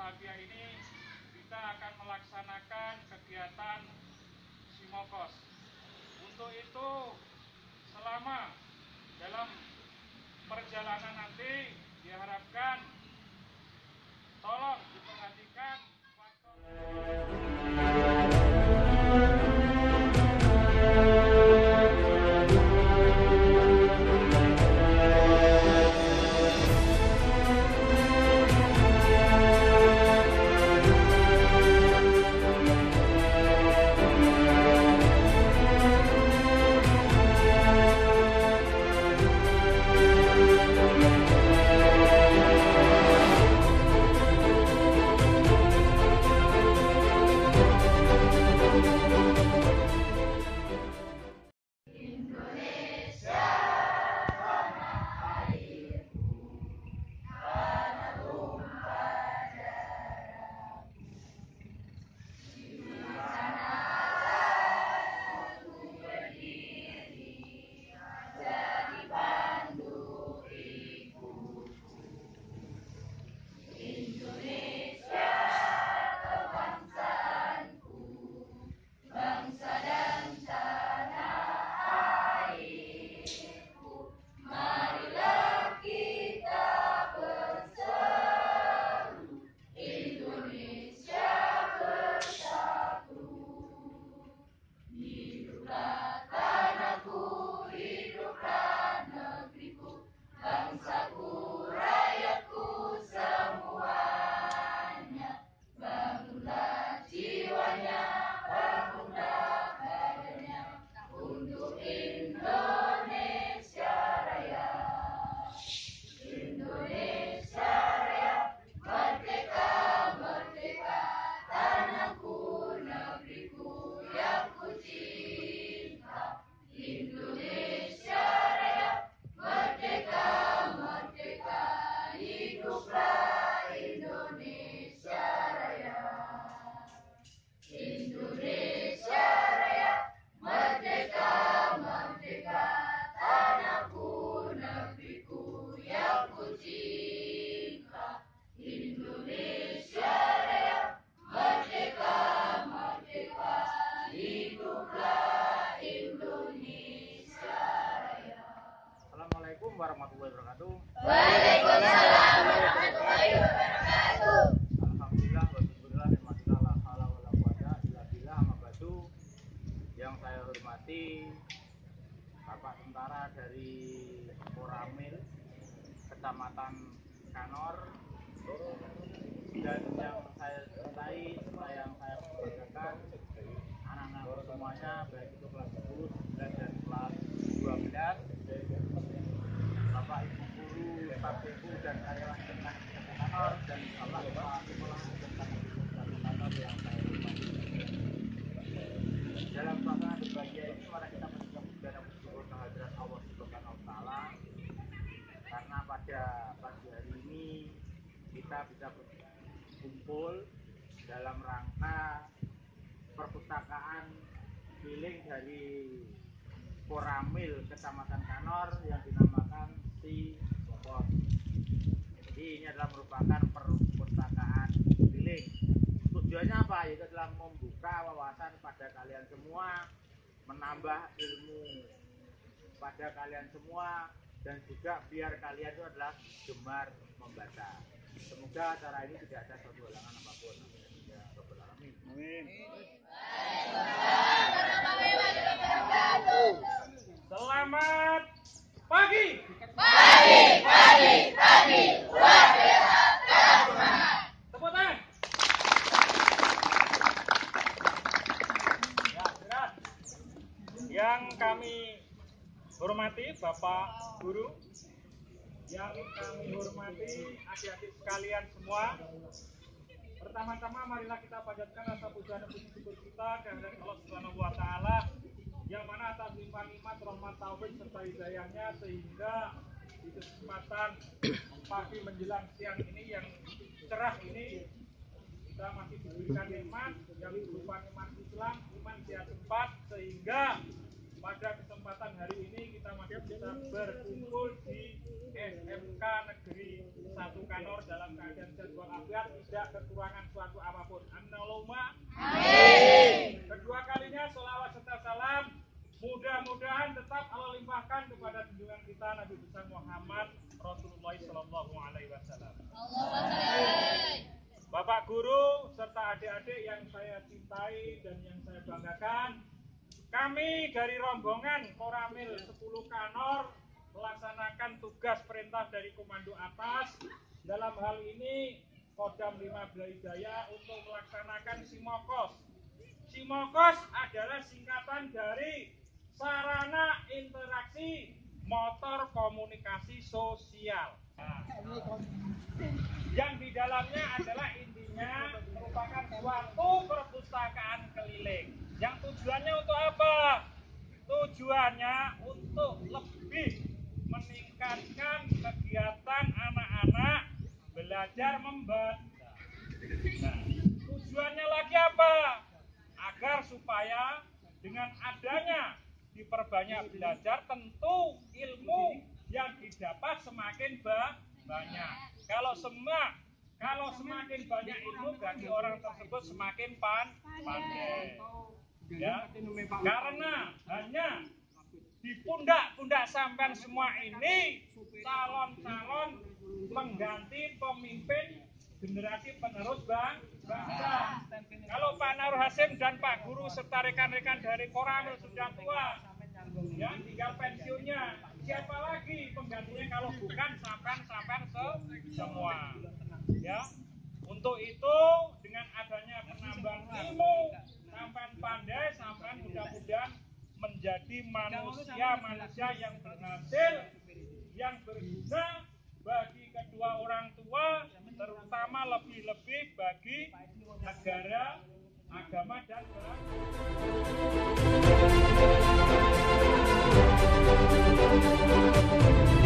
berbahagia ini kita akan melaksanakan kegiatan Simokos. Untuk itu selama dalam perjalanan nanti diharapkan tolong diperhatikan faktor Assalamualaikum warahmatullahi wabarakatuh. Waalaikumsalam warahmatullahi wabarakatuh. Alhamdulillah wassallallahu ala hala wala quwata illa billah amma ba'du. Yang saya hormati Bapak Tentara dari Koramil, Kecamatan Kanor, dan yang saya cintai, yang saya banggakan, anak-anak semuanya, baik itu kelas 10, 11 dan kelas 12, Bapak Ibu guru, staf ibu dan karyawan Kanor, dan Bapak Kepala Sekolah dan kantor yang saya hormati. Dalam suasana berbahagia ini, mari kita mengucapkan puji dan bersyukur kehadirat Allah Subhanahu wa Ta'ala, karena pada pagi hari ini kita bisa berkumpul dalam rangka perpustakaan keliling dari Koramil Kecamatan Kanor yang dinamakan Simokos. Jadi ini adalah merupakan perpustakaan keliling. Tujuannya apa? Yaitu adalah membuka wawasan pada kalian semua, menambah ilmu pada kalian semua, dan juga biar kalian itu adalah gemar membaca. Semoga acara ini tidak ada suatu halangan apapun. Ya Rabbal Alamin. Amin. Selamat pagi. Pagi. Luar biasa, tetap semangat. Tepuk tangan. Ya, berat. Yang kami hormati Bapak Guru, yang kami hormati adik-adik sekalian semua. Pertama-tama marilah kita panjatkan rasa puja dan puji syukur kita kehadirat Allah Subhanahu wa Ta'ala, yang mana atas limpah nikmat, rahmat, taufik serta hidayahnya, sehingga di kesempatan pagi menjelang siang ini yang cerah ini kita masih diberikan nikmat yang berupa nikmat Islam, iman, sehat, tempat, sehingga pada kesempatan hari ini kita masih bisa berkumpul di SMK Negeri 1 Kanor dalam keadaan sehat walafiat, tidak tidak kekurangan suatu apapun. Allahumma Amin. kedua kalinya sholawat serta salam mudah-mudahan tetap Allah limpahkan kepada junjungan kita Nabi besar Muhammad Rasulullah Sallallahu Alaihi Wasallam. Bapak guru serta adik-adik yang saya cintai dan yang saya banggakan, kami dari rombongan Koramil 10 Kanor melaksanakan tugas perintah dari komando atas, dalam hal ini Kodam 5 Brawijaya, untuk melaksanakan Simokos. Simokos adalah singkatan dari sarana interaksi motor komunikasi sosial. Nah, yang di dalamnya adalah intinya merupakan suatu perpustakaan keliling. Yang tujuannya untuk apa? Tujuannya untuk lebih meningkatkan kegiatan anak-anak belajar membaca. Nah, tujuannya lagi apa? Agar supaya dengan adanya diperbanyak belajar, tentu ilmu yang didapat semakin banyak. Kalau semakin banyak ilmu, berarti orang tersebut semakin pandai. Ya, karena hanya di pundak-pundak sampean semua ini calon-calon pengganti pemimpin generasi penerus bangsa. Kalau Pak Naruh Hasim dan Pak Guru serta rekan-rekan dari Koramil sudah tua, ya tinggal pensiunnya, siapa lagi penggantinya kalau bukan sampean semua. Ya, untuk itu dengan adanya penambahan ilmu, sampean pandai, sampean mudah-mudahan menjadi manusia yang berhasil, yang berguna bagi kedua orang tua, terutama lebih-lebih bagi negara, agama, dan bangsa.